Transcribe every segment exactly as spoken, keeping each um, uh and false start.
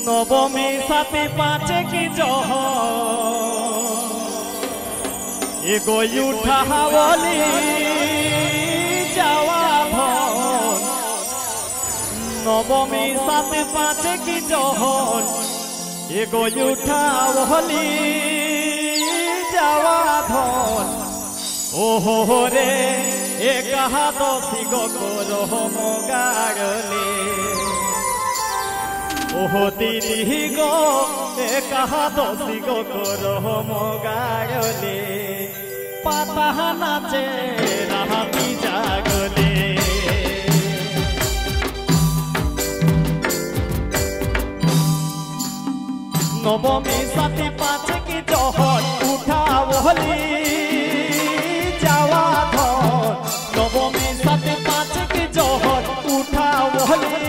नवमी साथी पाँचे की जह एगो उठा हवली जावा धन नवमी साथी पाँचे की जहन एगो उठा हवली जावा धन ओहो रे एक दसी गो मगाड़ले ओहो दीदी गो एक दसी गो मगाड़ले पाता नाचे राती जागले नवमी साथी पाँच की जहन उठा होली जावा धन नवमी साथी पाँच की जहन उठा होली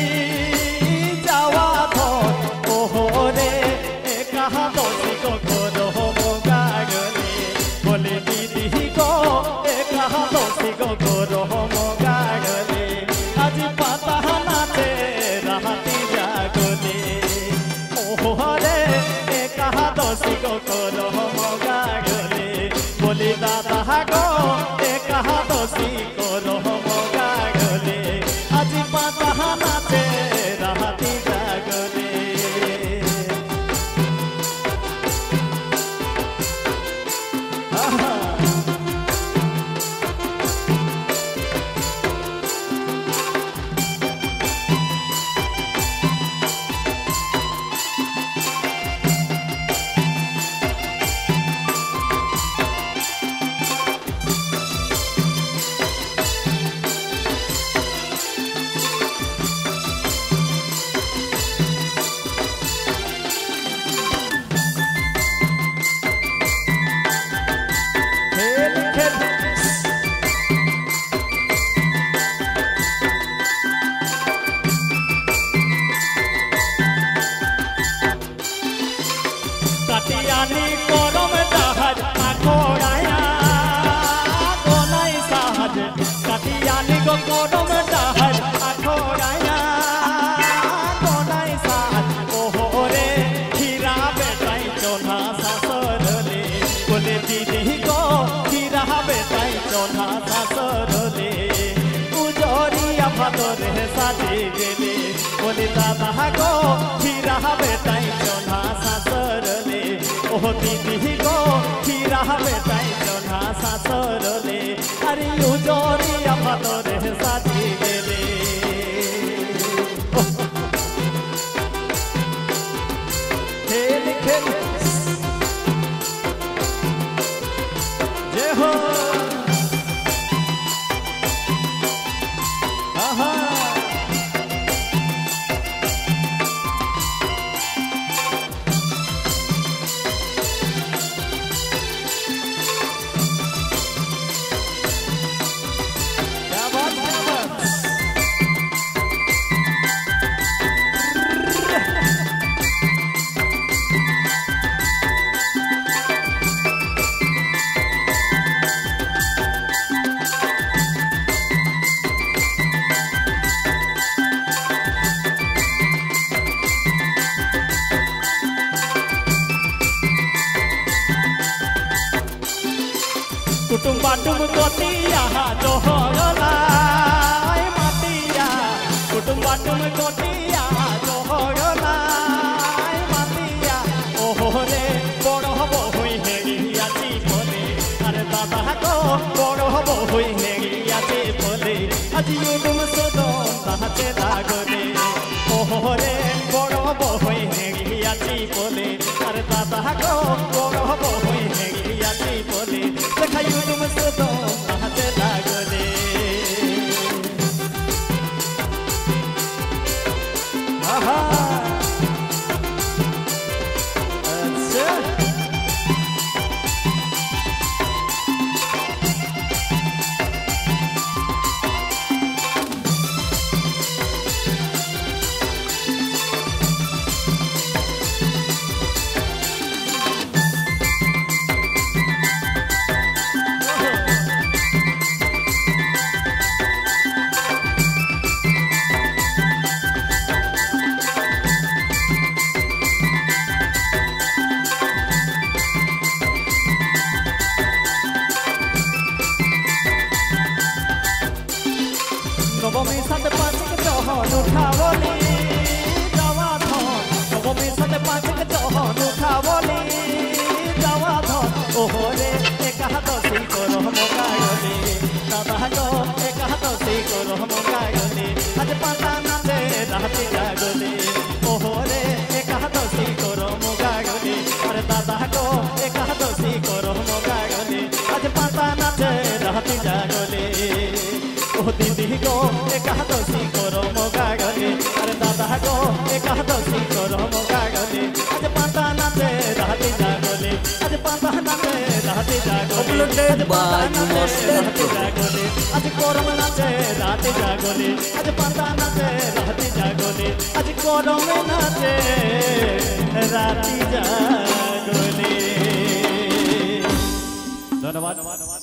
जावा धन ओहो रे एक दसी गो मगाड़ले बोले दीदी गो एक दसी गो मगाड़ले आज पाता नाचे राती जागले ओहो रे एक दसी गो मगाड़ले बोली दादा गो एक दसी गो मगाड़ले आज पाता नाचे राती जागले काटियानी करम जहाज आखोड़ाया गोलाई साहज काटियानी गो करम जहाज आखोड़ाया गोलाई साहज ओहो रे खीरा बेटाई चोला सासरले बोले दीदी गो खीरा बेटाई चोला सासरले उजोरिया भादरे साजी गेले बोले दादा गो खीरा बेटाई चोला सासरले ओहो दीदी गो खीरा बेटाई चोला सासरले अरे उजोरिया भादरे साजी गेले खेल खेल जय हो कुटुम बाटुम गोतिया जोहरला मातिया कुटुम बाटुम गोतिया जोहरला मातिया ओहो रे बड़ हब हुई हेरियाची बोले अरे दादा गो बड़ हब हुई हेरियाची बोले आज युडुम सुदन ताहाते लागले ओहो रे बड़ हब हुई हेरियाची बोले अरे दादा गो बड़ हब हुई हेरियाची बोले देखा युडुम सुदन ताहाते लागले आहा अच्छा গো একাদশী করো মোগা গলে আরে দাদা গো একাদশী করো মোগা গলে আজ পাতা নাচে রাতে জাগলে আজ পাতা নাচে রাতে জাগলে Uploaded by Mustard জাগলে আজ করম নাচে রাতে জাগলে আজ পাতা নাচে রাতে জাগলে আজ করমে নাচে রাতে জাগলে ধন্যবাদ।